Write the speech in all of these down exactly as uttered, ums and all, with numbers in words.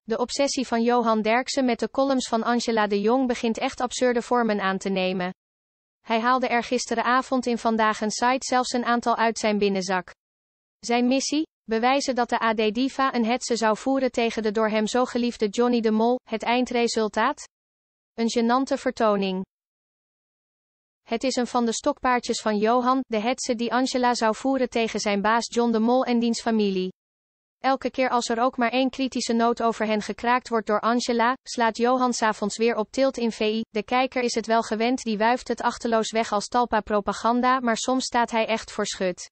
de obsessie van Johan Derksen met de columns van Angela de Jong begint echt absurde vormen aan te nemen. Hij haalde er gisteravond in Vandaag een site zelfs een aantal uit zijn binnenzak. Zijn missie? Bewijzen dat de A D-diva een hetze zou voeren tegen de door hem zo geliefde Johnny de Mol. Het eindresultaat? Een gênante vertoning. Het is een van de stokpaardjes van Johan, de hetze die Angela zou voeren tegen zijn baas John de Mol en diens familie. Elke keer als er ook maar één kritische noot over hen gekraakt wordt door Angela, slaat Johan 's avonds weer op tilt in V I. De kijker is het wel gewend, die wuift het achteloos weg als talpa-propaganda, maar soms staat hij echt voor schut.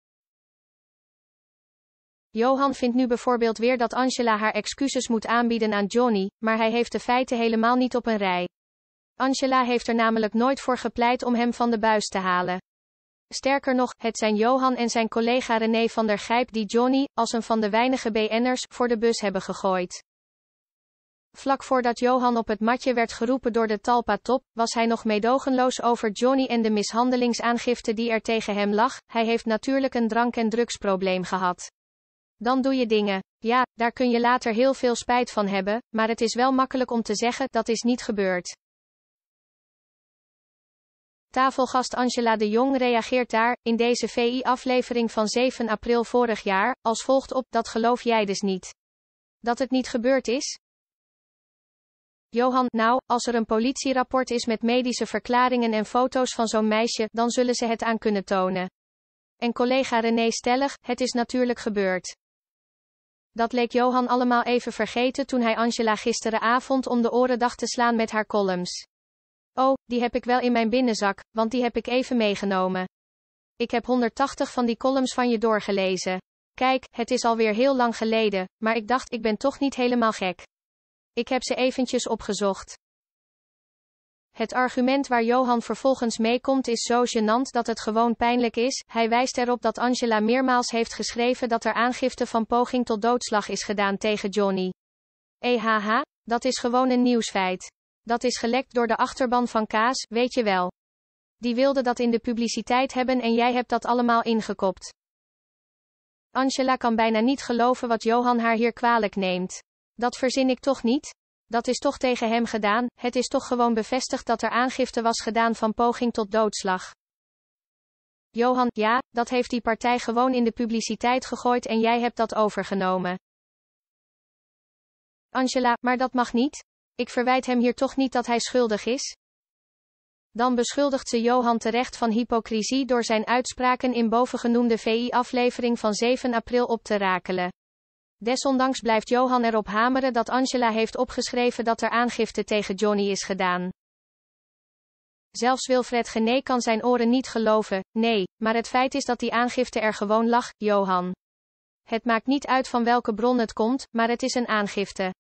Johan vindt nu bijvoorbeeld weer dat Angela haar excuses moet aanbieden aan Johnny, maar hij heeft de feiten helemaal niet op een rij. Angela heeft er namelijk nooit voor gepleit om hem van de buis te halen. Sterker nog, het zijn Johan en zijn collega René van der Gijp die Johnny, als een van de weinige B N'ers, voor de bus hebben gegooid. Vlak voordat Johan op het matje werd geroepen door de Talpa-top, was hij nog meedogenloos over Johnny en de mishandelingsaangifte die er tegen hem lag. Hij heeft natuurlijk een drank- en drugsprobleem gehad. Dan doe je dingen. Ja, daar kun je later heel veel spijt van hebben, maar het is wel makkelijk om te zeggen, dat is niet gebeurd. Tafelgast Angela de Jong reageert daar, in deze V I-aflevering van zeven april vorig jaar, als volgt op: dat geloof jij dus niet. Dat het niet gebeurd is? Johan, nou, als er een politierapport is met medische verklaringen en foto's van zo'n meisje, dan zullen ze het aan kunnen tonen. En collega René stellig, het is natuurlijk gebeurd. Dat leek Johan allemaal even vergeten toen hij Angela gisteravond om de oren dacht te slaan met haar columns. Oh, die heb ik wel in mijn binnenzak, want die heb ik even meegenomen. Ik heb honderdtachtig van die columns van je doorgelezen. Kijk, het is alweer heel lang geleden, maar ik dacht, ik ben toch niet helemaal gek. Ik heb ze eventjes opgezocht. Het argument waar Johan vervolgens meekomt is zo gênant dat het gewoon pijnlijk is. Hij wijst erop dat Angela meermaals heeft geschreven dat er aangifte van poging tot doodslag is gedaan tegen Johnny. Eh, dat is gewoon een nieuwsfeit. Dat is gelekt door de achterban van Kaas, weet je wel. Die wilde dat in de publiciteit hebben en jij hebt dat allemaal ingekopt. Angela kan bijna niet geloven wat Johan haar hier kwalijk neemt. Dat verzin ik toch niet? Dat is toch tegen hem gedaan, het is toch gewoon bevestigd dat er aangifte was gedaan van poging tot doodslag. Johan, ja, dat heeft die partij gewoon in de publiciteit gegooid en jij hebt dat overgenomen. Angela, maar dat mag niet? Ik verwijt hem hier toch niet dat hij schuldig is? Dan beschuldigt ze Johan terecht van hypocrisie door zijn uitspraken in bovengenoemde V I-aflevering van zeven april op te rakelen. Desondanks blijft Johan erop hameren dat Angela heeft opgeschreven dat er aangifte tegen Johnny is gedaan. Zelfs Wilfred Genee kan zijn oren niet geloven, nee, maar het feit is dat die aangifte er gewoon lag, Johan. Het maakt niet uit van welke bron het komt, maar het is een aangifte.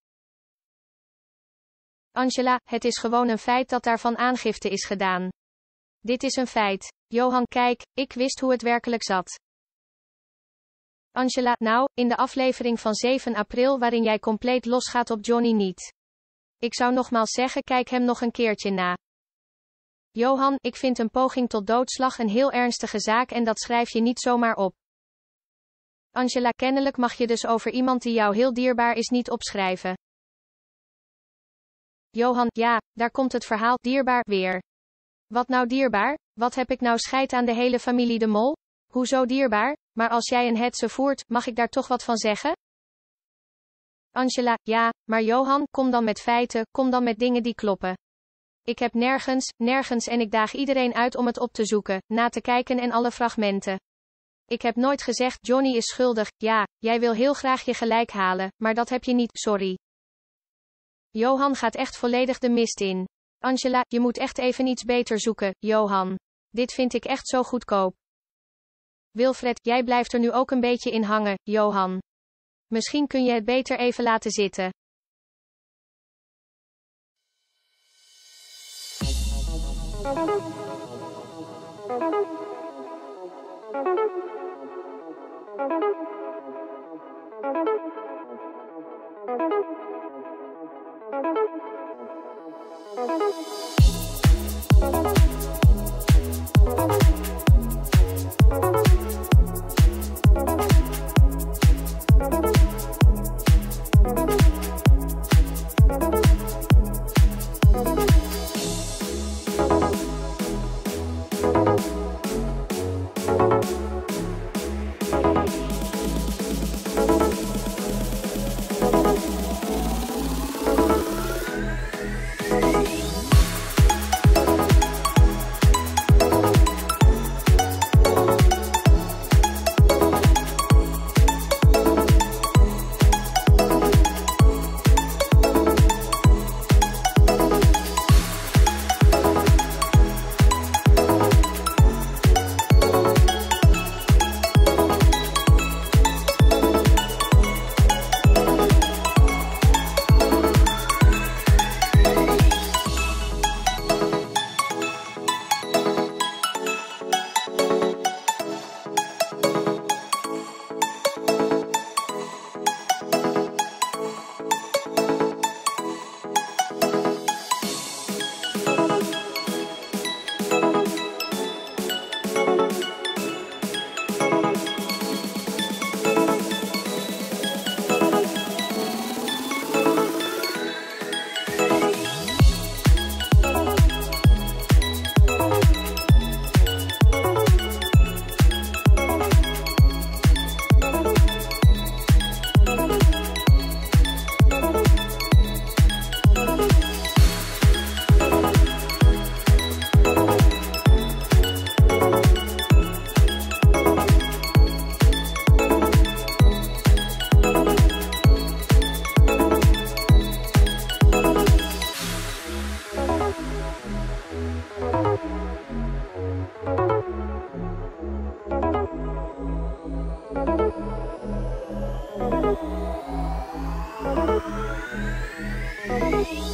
Angela, het is gewoon een feit dat daarvan aangifte is gedaan. Dit is een feit. Johan, kijk, ik wist hoe het werkelijk zat. Angela, nou, in de aflevering van zeven april waarin jij compleet losgaat op Johnny niet. Ik zou nogmaals zeggen, kijk hem nog een keertje na. Johan, ik vind een poging tot doodslag een heel ernstige zaak en dat schrijf je niet zomaar op. Angela, kennelijk mag je dus over iemand die jou heel dierbaar is niet opschrijven. Johan, ja, daar komt het verhaal, dierbaar, weer. Wat nou dierbaar? Wat heb ik nou scheid aan de hele familie de Mol? Hoezo dierbaar? Maar als jij een hetze voert, mag ik daar toch wat van zeggen? Angela, ja, maar Johan, kom dan met feiten, kom dan met dingen die kloppen. Ik heb nergens, nergens en ik daag iedereen uit om het op te zoeken, na te kijken en alle fragmenten. Ik heb nooit gezegd, Johnny is schuldig, ja, jij wil heel graag je gelijk halen, maar dat heb je niet, sorry. Johan gaat echt volledig de mist in. Angela, je moet echt even iets beter zoeken, Johan. Dit vind ik echt zo goedkoop. Wilfred, jij blijft er nu ook een beetje in hangen, Johan. Misschien kun je het beter even laten zitten. Thank you.